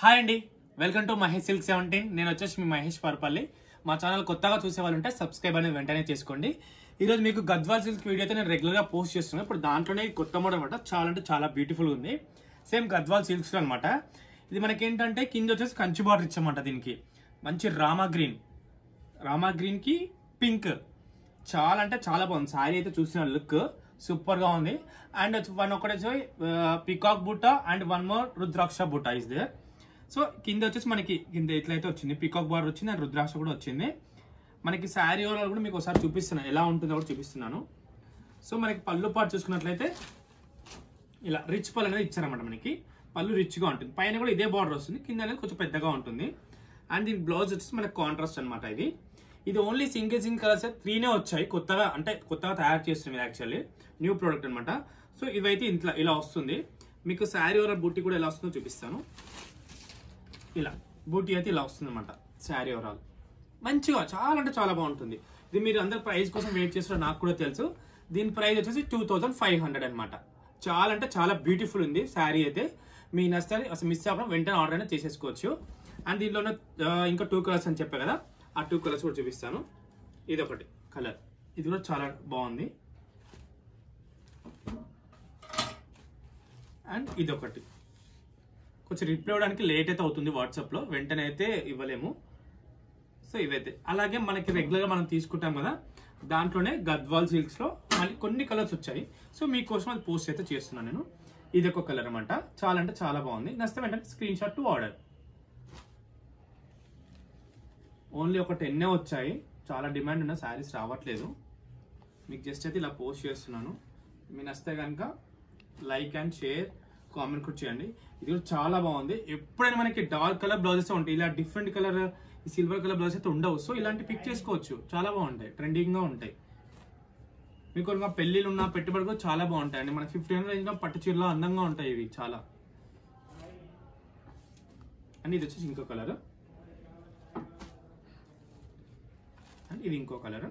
Hi అండి, welcome to Mahesh silk 17. నేను వచ్చేసి మీ మహేష్ పర్పల్లి. మా ఛానల్ కొత్తగా చూసే వాళ్ళు ఉంటే సబ్స్క్రైబ్ అనేది వెంటనే చేసుకోండి. ఈరోజు మీకు గద్వాల్ సిల్క్ వీడియో అయితే నేను రెగ్యులర్గా పోస్ట్ చేస్తున్నాను. ఇప్పుడు దాంట్లోనే కొత్త మోడల్ అనమాట. చాలా అంటే చాలా బ్యూటిఫుల్గా ఉంది. సేమ్ గద్వాల్ సిల్క్స్ అనమాట. ఇది మనకి ఏంటంటే కింద వచ్చేసి కంచి బార్డర్ ఇచ్చామంట. దీనికి మంచి రామా గ్రీన్కి పింక్ చాలా అంటే చాలా బాగుంది. శారీ అయితే చూసిన లుక్ సూపర్గా ఉంది. అండ్ వన్ ఒకటి పికాక్ బుట్ట అండ్ వన్ మోర్ రుద్రాక్ష బుట్ట ఇస్ దేర్. సో కింద వచ్చేసి మనకి కింద ఎట్లయితే వచ్చింది పికాక్ బార్డర్ వచ్చింది అండ్ రుద్రాక్ష కూడా వచ్చింది. మనకి శారీ ఓవరాల్ కూడా మీకు ఒకసారి చూపిస్తున్నాను, ఎలా ఉంటుందో కూడా చూపిస్తున్నాను. సో మనకి పళ్ళు పాటు చూసుకున్నట్లయితే ఇలా రిచ్ పళ్ళు అనేది ఇచ్చారన్నమాట. మనకి పళ్ళు రిచ్గా ఉంటుంది. పైన కూడా ఇదే బార్డర్ వస్తుంది, కింద అనేది కొంచెం పెద్దగా ఉంటుంది. అండ్ దీని బ్లౌజ్ వచ్చేసి మనకి కాంట్రాస్ట్ అనమాట. ఇది ఓన్లీ సింగిల్ కలర్స్ 3నే వచ్చాయి. కొత్తగా తయారు చేస్తున్నాం. ఇది యాక్చువల్లీ న్యూ ప్రోడక్ట్ అనమాట. సో ఇవైతే ఇంట్లో ఇలా వస్తుంది. మీకు శారీ ఓవరాల్ బూటీ కూడా ఎలా వస్తుందో చూపిస్తాను. ఇలా బూటీ అయితే ఇలా వస్తుంది అనమాట. శారీ ఓవరాల్ మంచిగా చాలా అంటే చాలా బాగుంటుంది. ఇది మీరు అందరు ప్రైస్ కోసం వెయిట్ చేస్తారో నాకు కూడా తెలుసు. దీని ప్రైస్ వచ్చేసి 2500 అనమాట. చాలా అంటే చాలా బ్యూటిఫుల్ ఉంది శారీ అయితే. మీ నచ్చాలి అసలు మిస్ అవ్వడం వెంటనే ఆర్డర్ అయినా చేసేసుకోవచ్చు. అండ్ దీనిలో ఇంకా 2 కలర్స్ అని చెప్పే కదా, ఆ 2 కలర్స్ కూడా చూపిస్తాను. ఇది ఒకటి కలర్, ఇది కూడా చాలా బాగుంది. అండ్ ఇది ఒకటి కొంచెం రిప్లై అవ్వడానికి లేట్ అయితే అవుతుంది వాట్సాప్లో, వెంటనే అయితే ఇవ్వలేము. సో ఇవైతే అలాగే మనకి రెగ్యులర్గా మనం తీసుకుంటాం కదా, దాంట్లోనే గద్వాల్ సిల్క్స్లో మళ్ళీ కొన్ని కలర్స్ వచ్చాయి. సో మీకోసం అది పోస్ట్ అయితే చేస్తున్నాను నేను. ఇది ఒక కలర్ అనమాట. చాలా అంటే చాలా బాగుంది. నచ్చితే వెంటనే screenshot to order. Only ఒక 10 వచ్చాయి. చాలా డిమాండ్ ఉన్న శారీస్ రావట్లేదు. మీకు జస్ట్ అయితే ఇలా పోస్ట్ చేస్తున్నాను. మీకు నచ్చితే కనుక లైక్ అండ్ షేర్ కామెంట్ కూడా చేయండి. ఇది కూడా చాలా బాగుంది. ఎప్పుడైనా మనకి డార్క్ కలర్ బ్లౌజెస్ ఉంటాయి, ఇలా different colour silver colour blouses అయితే ఉండవు. సో ఇలాంటి పిక్ చేసుకోవచ్చు, చాలా బాగుంటాయి, ట్రెండింగ్గా ఉంటాయి. మీకు ఇంకా పెళ్ళిళ్ళు ఉన్న పెట్టుబడి కూడా చాలా బాగుంటాయి అండి. మన 1500 రేంజ్లో పట్టు చీరలో అందంగా ఉంటాయి ఇవి చాలా. అండ్ ఇది వచ్చేసి ఇంకో కలర్, అండ్ ఇది ఇంకో కలర్,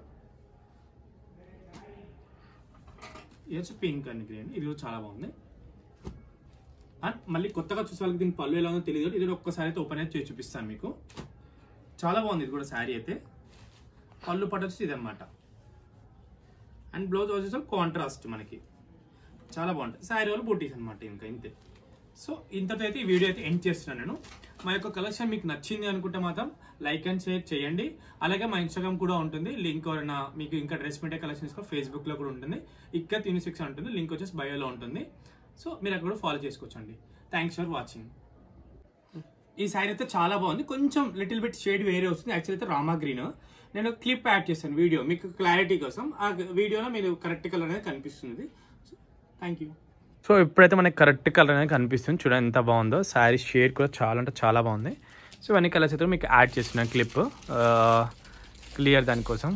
ఇది వచ్చి పింక్ అండ్ గ్రీన్. ఇది కూడా చాలా బాగుంది. అండ్ మళ్ళీ కొత్తగా చూసే వాళ్ళకి దీని పళ్ళు ఎలా ఉందో తెలియదు. ఇది ఒక్కసారి అయితే ఓపెన్ అయితే చేసి చూపిస్తాను మీకు. చాలా బాగుంది. ఇది కూడా శారీ అయితే పళ్ళు పట్టు వచ్చి ఇదన్నమాట. అండ్ బ్లౌజ్ వచ్చేసి కాంట్రాస్ట్ మనకి చాలా బాగుంటుంది. శారీ వాళ్ళు బూటీస్ అనమాట. ఇంకా ఇంతే. సో ఇంతతో అయితే ఈ వీడియో అయితే ఎండ్ చేస్తున్నాను నేను. మా యొక్క కలెక్షన్ మీకు నచ్చింది అనుకుంటే మాత్రం లైక్ అండ్ షేర్ చేయండి. అలాగే మా ఇన్స్టాగ్రామ్ కూడా ఉంటుంది. లింక్ ఎవరైనా మీకు ఇంకా డ్రెస్ మెటే కలెక్షన్స్ కూడా ఫేస్బుక్లో కూడా ఉంటుంది. ఇక్కడ 36 ఉంటుంది. లింక్ వచ్చేసి బయోలో ఉంటుంది. సో మీరు అక్కడ కూడా ఫాలో చేసుకోవచ్చండి. Thanks for watching. ఈ శారీ అయితే చాలా బాగుంది. కొంచెం లిటిల్ బిట్ షేడ్ వేరే వస్తుంది. యాక్చువల్ అయితే రామా గ్రీన్. నేను క్లిప్ యాడ్ చేశాను వీడియో మీకు క్లారిటీ కోసం. ఆ వీడియోలో మీరు కరెక్ట్ కలర్ అనేది కనిపిస్తుంది. Thank you. సో ఇప్పుడైతే మనకి కరెక్ట్ కలర్ అనేది కనిపిస్తుంది. చూడండి ఎంత బాగుందో. శారీ షేడ్ కూడా చాలా అంటే చాలా బాగుంది. సో ఇవన్నీ కలర్స్ అయితే మీకు యాడ్ చేసిన క్లిప్ క్లియర్ దానికోసం.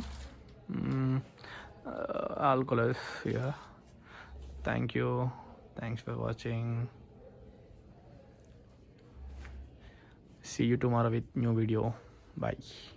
All colours. Thank you. Thanks for watching. See you tomorrow with new video. Bye.